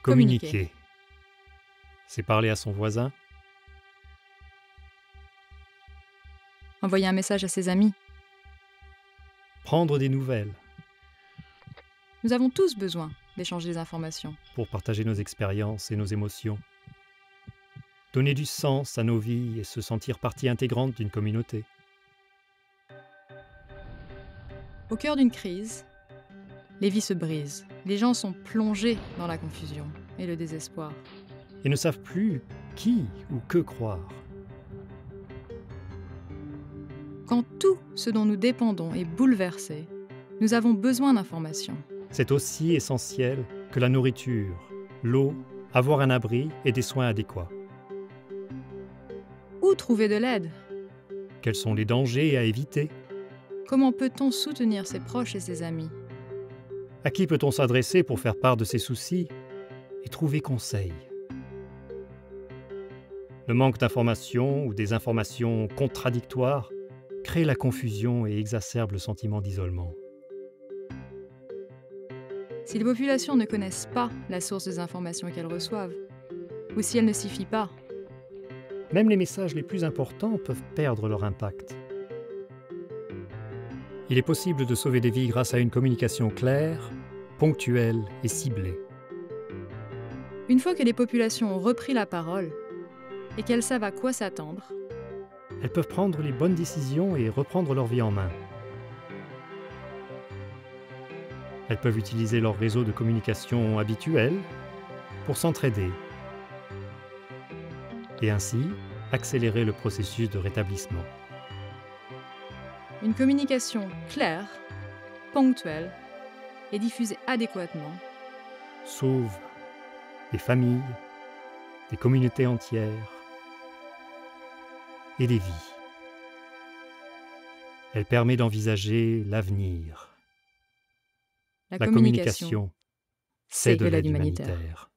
Communiquer. C'est parler à son voisin, Envoyer un message à ses amis. prendre des nouvelles Nous avons tous besoin d'échanger des informations. pour partager nos expériences et nos émotions, donner du sens à nos vies et se sentir partie intégrante d'une communauté. Au cœur d'une crise, les vies se brisent. Les gens sont plongés dans la confusion et le désespoir. Et ne savent plus qui ou que croire. Quand tout ce dont nous dépendons est bouleversé, nous avons besoin d'informations. C'est aussi essentiel que la nourriture, l'eau, avoir un abri et des soins adéquats. Où trouver de l'aide? Quels sont les dangers à éviter? Comment peut-on soutenir ses proches et ses amis? À qui peut-on s'adresser pour faire part de ses soucis et trouver conseil? Le manque d'informations ou des informations contradictoires crée la confusion et exacerbe le sentiment d'isolement. Si les populations ne connaissent pas la source des informations qu'elles reçoivent, ou si elles ne s'y fient pas, Même les messages les plus importants peuvent perdre leur impact. Il est possible de sauver des vies grâce à une communication claire, ponctuelle et ciblée. une fois que les populations ont repris la parole et qu'elles savent à quoi s'attendre, Elles peuvent prendre les bonnes décisions et reprendre leur vie en main. Elles peuvent utiliser leur réseau de communication habituel pour s'entraider et ainsi accélérer le processus de rétablissement. une communication claire, ponctuelle et diffusée adéquatement Sauve des familles, des communautés entières et des vies. Elle permet d'envisager l'avenir. la La communication, c'est de l'aide humanitaire.